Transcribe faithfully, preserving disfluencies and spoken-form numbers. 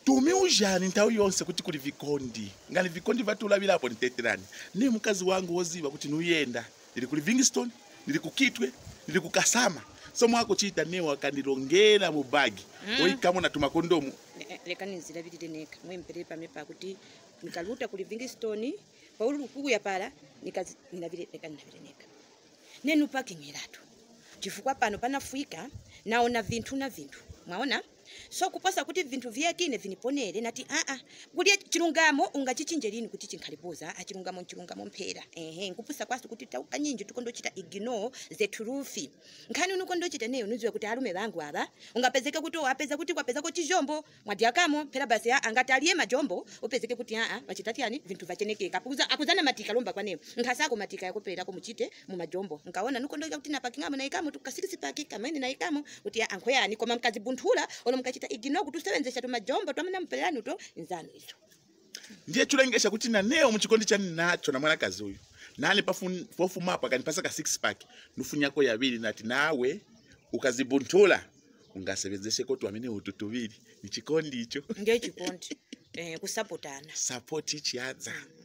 Tumi ujani nthawi yonse kuti kuli vikondi. Ngani vikondi vatulavilapo niteterani. Ni mkazi wangu woziva kuti nuyenda. Nili kuli Livingstone, nili kukitwe, nili kukasama. So mwako chita newa kanilongela mubagi. Mm. Oi kama natuma kondomu. Leka nizila vidi neka. Mwe mpere pa mepa kuti nikaluta kuli Livingstone. Pa ulu kuku ya pala nikazi ninavile neka ninavile neka. Nenu paki ngiratu. Chifukwa pano panafuika naona vintu na vintu. Mwaona? So kuposa kuti vintu vyakine viniponere nati a a kuti chilungamo ungachichinjelini kuti chinkalipoza a chilungamo chilungamo mpera ehe nkupusa kwasu kuti tauka nyinji tukondochita ignore the truth nkhani uno kondochita neyo nuzwe kuti alume bangu aba ungapezeka kuti wapeza kuti kwapeza ko chijombo mwadiakamo pera basi angati aliye majombo upezeke kuti a a bachitati yani vintu vachenekeka akuza akuzana matika lomba kwaneyo nkhasako matika yakopera ko muchite mu majombo nkaona nukondoka kuti napakingamo na ikamo tukasirisi pakika mene na ikamo kuti ankoyani koma mkazi bunthula ono mkachita igino kutusebenzesha tumajombo twamana mpelani uto nzano izo ndiye chulengesha kuti na neo muchikondi chani nacho na mwana kazi uyu nani pafun pofuma apa kanipasa ka six pack nufunyako yabili nati nawe ukazibunthula ungasebenzeshe ko twamene ututubili ni chikondi icho nge chikondi eh kusapotana support each other.